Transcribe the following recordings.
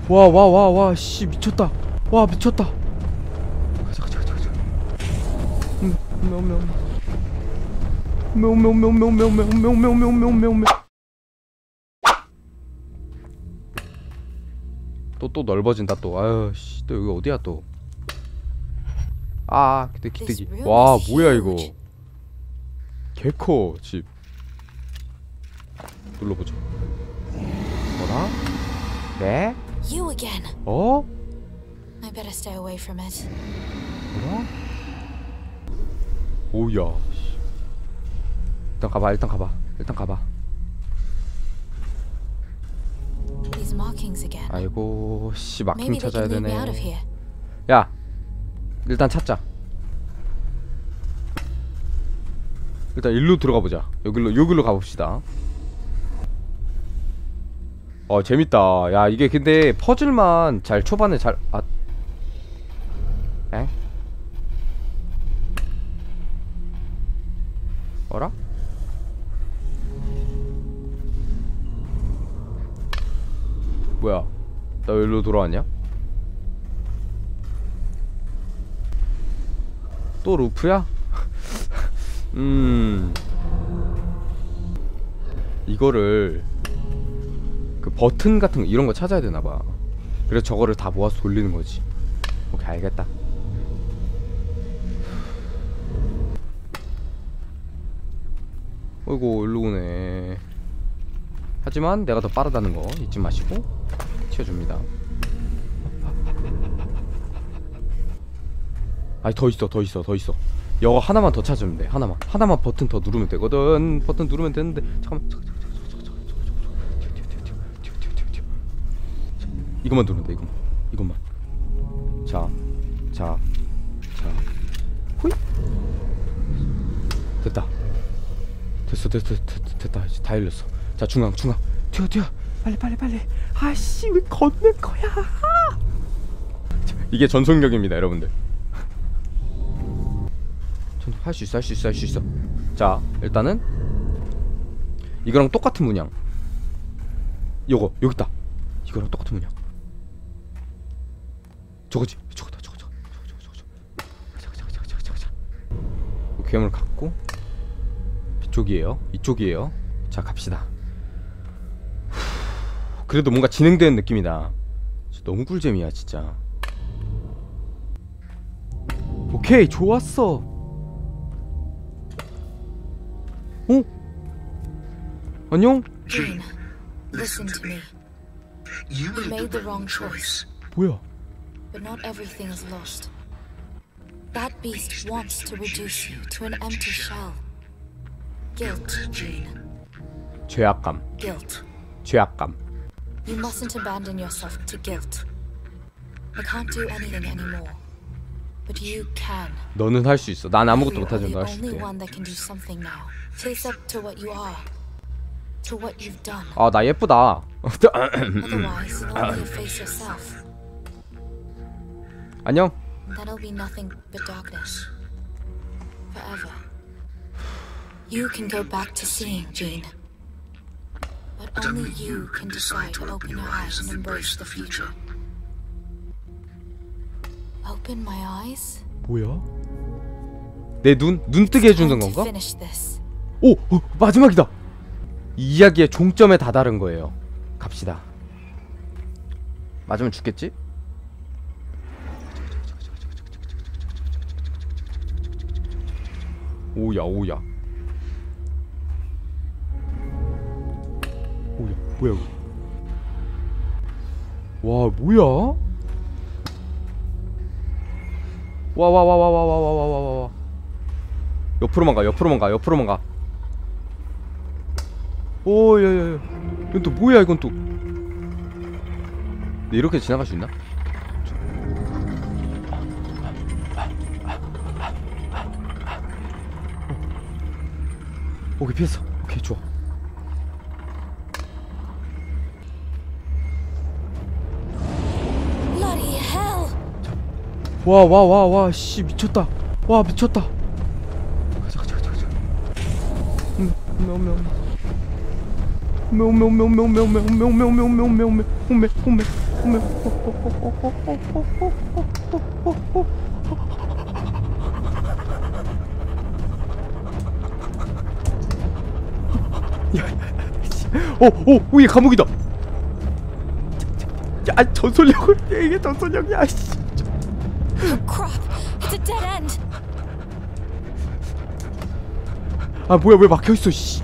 와, 씨, 미쳤다. 와, 미쳤다. 가자. 또 넓어진다 또. 아유 씨, 또 여기 어디야 또. 아, 기대기. 와, 뭐야 이거. 개커 집. 눌러보자. 뭐라? 네? You again. 어? I better stay away from it. 뭐라? 오야. 일단 가봐. These markings again. 아이고 씨, 마킹 Maybe they 찾아야 can lead me 되네. out of here. 야, 일단 찾자. 일단 일로 들어가 보자. 여기로 가봅시다. 재밌다. 야, 이게 근데 퍼즐만 잘 초반에 잘 엥? 어라? 뭐야? 나 왜 일로 돌아왔냐? 또 루프야? 이거를 그 버튼 같은 거 이런 거 찾아야 되나봐. 그래서 저거를 다 모아서 돌리는 거지. 오케이, 알겠다. 어이구, 일로 오네. 하지만 내가 더 빠르다는 거 잊지 마시고 튀어줍니다. 아니, 더 있어. 이거 하나만 더 찾으면 돼. 하나만 버튼 더 누르면 되거든. 버튼 누르면 되는데 잠깐만. 이것만 누르면 돼. 이것만. 자. 호이. 됐다. 됐다. 이제 다 열렸어. 자, 중앙. 튀어. 빨리. 아씨, 왜 걷는 거야? 이게 전속력입니다, 여러분들. 할 수 있어. 자, 일단은 이거랑 똑같은 문양. 요거 여기 있다. 이거랑 똑같은 문양. 저거다. 가자. 괴물 갖고 이쪽이에요. 자, 갑시다. 그래도 뭔가 진행되는 느낌이다. 너무 꿀잼이야 진짜. 오케이, 좋았어. 안녕? Jean, listen to me. You made the wrong choice. 뭐야? But not everything is lost. That beast wants to reduce you to an empty shell. Guilt, Jean. 죄악감. Guilt. You mustn't abandon yourself to guilt. I can't do anything anymore. But you can. 너는 할 수 있어. 난 아무것도 You are 못하지만 the 너 할 수 only 있대. one that can do something now. Face up to what you are. To what you've done. 아, 나 예쁘다. Otherwise, you'll only face yourself. 안녕. That'll be nothing but darkness. Forever. You can go back to seeing, Jean. But only you can decide to open your eyes and embrace the future. Open my eyes? 뭐야? 내 눈 뜨게 해주는 Time to 건가? finish this. 오, 마지막이다. 이 이야기의 종점에 다다른 거예요. 갑시다. 맞으면 죽겠지? 오야. 뭐야 이거? 와, 뭐야? 와. 옆으로만 가. 오, 야. 이건 또 뭐야, 이건 또. 네, 이렇게 지나갈 수 있나? 오케이, 피했어. 오케이, 좋아. Bloody hell! 와, 씨, 미쳤다. 와, 미쳤다. 가자. 이게 감옥이다. 야, 전설력을 이게 전설력이야. 씨. Oh crap! It's a dead end. 아 뭐야 왜 막혀 있어? 씨.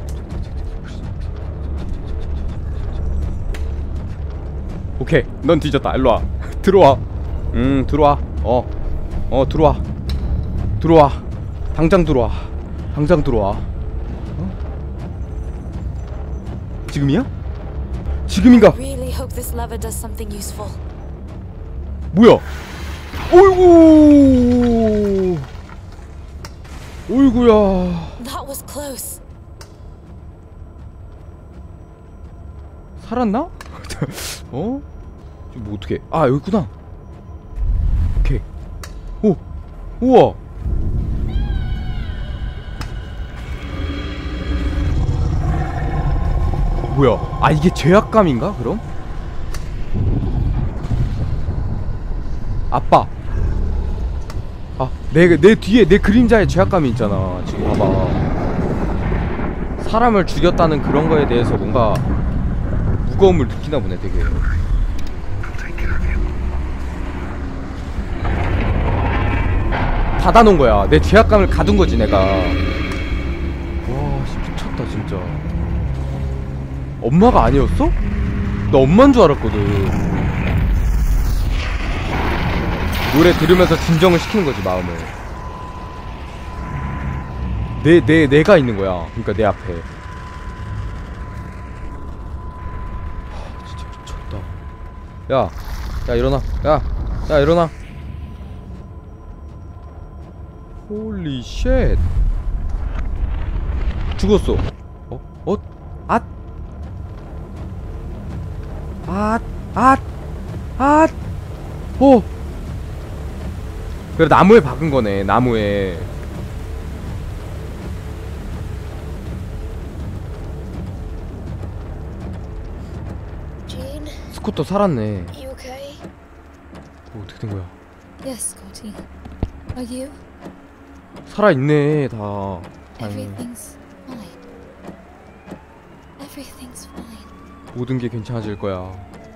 오케이, 넌 뒤졌다. 일로 와. 들어와. 들어와. 들어와. 들어와. 당장 들어와. 당장 들어와. 지금이야? 지금인가? Really hope this lever does something useful. 뭐야? 어이구. 어이구야. That was close. 살았나? 어? 지금 뭐 어떻게? 아 여기 있구나. 오케이. 오, 우와. 뭐야? 아 이게 죄악감인가? 그럼? 아빠. 아, 내 뒤에 내 그림자에 죄악감이 있잖아. 지금 봐봐. 사람을 죽였다는 그런 거에 대해서 뭔가 무거움을 느끼나 보네, 되게. 닫아놓은 거야. 내 죄악감을 가둔 거지, 내가. 와, 미쳤다, 진짜. 엄마가 아니었어? 나 엄마인 줄 알았거든. 노래 들으면서 진정을 시키는 거지, 마음을. 내가 있는 거야. 그러니까 내 앞에. 진짜 미쳤다. 야 일어나. 야 일어나. 홀리 쉣. 죽었어. 그래, 나무에 박은 거네, 나무에. Jean, 스쿠터 살았네. you okay? 어떻게 된 거야? Yes, Scotty. Are you? 살아있네, 다. 다행히. Everything's fine. Everything's fine. 모든 게 괜찮아질 거야.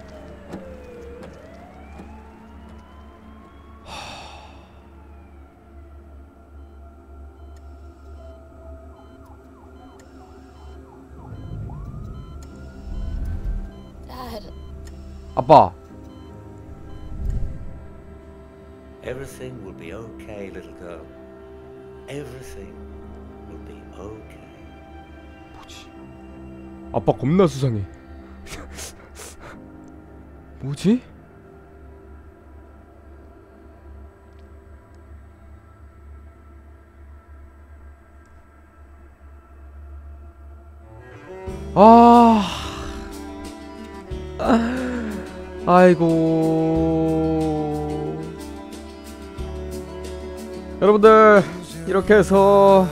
Dad. 아빠. Everything will be okay, little girl. Everything will be okay. 뭐지? 아빠 겁나 수상해. 뭐지? 아이고. 여러분들, 이렇게 해서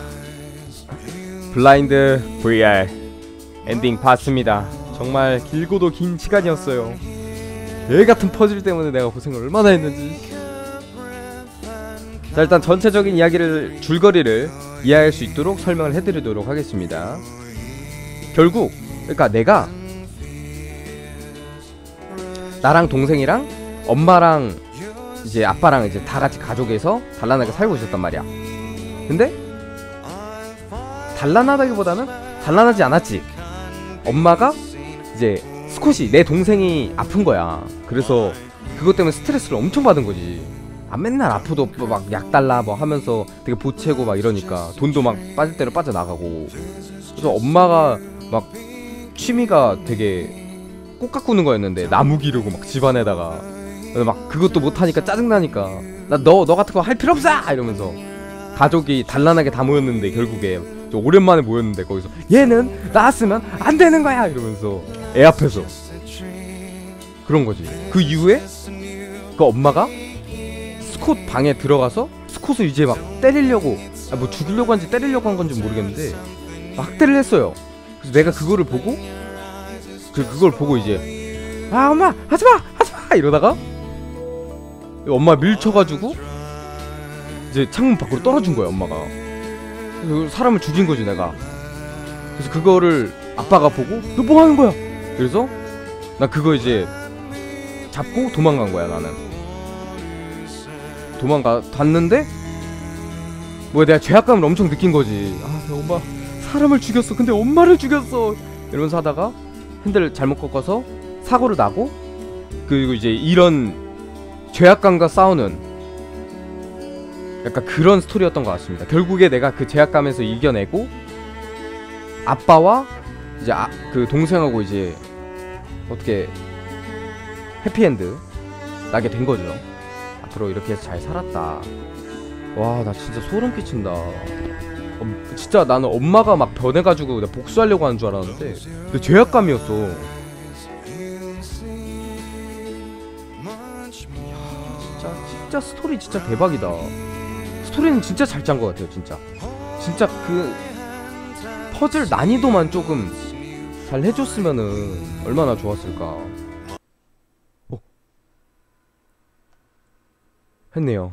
블라인드 VR 엔딩 봤습니다. 정말 길고도 긴 시간이었어요. 얘같은 퍼즐 때문에 내가 고생을 얼마나 했는지. 자, 일단 전체적인 이야기를, 줄거리를 이해할 수 있도록 설명을 해드리도록 하겠습니다. 결국 그러니까 내가 나랑 동생이랑 엄마랑 이제 아빠랑 이제 다 같이 가족에서 단란하게 살고 있었단 말이야. 근데 단란하다기보다는 단란하지 않았지. 엄마가 이제 스콧이, 내 동생이 아픈 거야. 그래서 그것 때문에 스트레스를 엄청 받은 거지. 아, 맨날 아프도 막 약 달라 뭐 하면서 되게 보채고 막 이러니까 돈도 막 빠질 대로 빠져나가고. 그래서 엄마가 막 취미가 되게 꽃 가꾸는 거였는데 나무 기르고 막 집안에다가 막 그것도 못하니까 짜증나니까 나 너 같은 거 할 필요 없어! 이러면서 가족이 단란하게 다 모였는데 결국에 오랜만에 모였는데 거기서 얘는 나왔으면 안 되는 거야! 이러면서 애 앞에서 그런 거지. 그 이후에 그 엄마가 스콧 방에 들어가서 스콧을 이제 막 때리려고, 뭐 죽이려고 한지 때리려고 한 건지 모르겠는데 막대를 했어요. 그래서 내가 그거를 보고 그걸 보고 이제 엄마 하지마! 하지마! 이러다가 엄마 밀쳐가지고 이제 창문 밖으로 떨어진 거야 엄마가. 그래서 사람을 죽인 거지 내가. 그래서 그거를 아빠가 보고 너 뭐 하는 거야? 그래서 나 그거 이제 잡고 도망간 거야 나는. 갔는데 뭐야 내가 죄악감을 엄청 느낀 거지. 아 내 엄마 사람을 죽였어. 근데 엄마를 죽였어. 이러면서 하다가 핸들을 잘못 꺾어서 사고를 나고, 그리고 이제 이런 죄악감과 싸우는 약간 그런 스토리였던 것 같습니다. 결국에 내가 그 죄악감에서 이겨내고 아빠와 이제 그 동생하고 이제 어떻게 해피엔드 나게 된 거죠. 앞으로 이렇게 해서 잘 살았다. 와 나 진짜 소름 끼친다. 진짜 나는 엄마가 막 변해가지고 내가 복수하려고 하는 줄 알았는데 그 죄악감이었어. 진짜 스토리 진짜 대박이다. 스토리는 진짜 잘 짠 것 같아요. 진짜 그 퍼즐 난이도만 조금 잘 해줬으면은 얼마나 좋았을까. 했네요.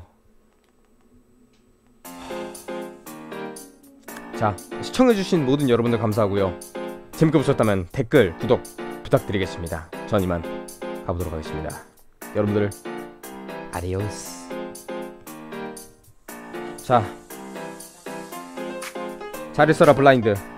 자, 시청해주신 모든 여러분들 감사하고요. 재밌게 보셨다면 댓글, 구독 부탁드리겠습니다. 전 이만 가보도록 하겠습니다. 여러분들 아디오스. 자, 잘 있어라 블라인드.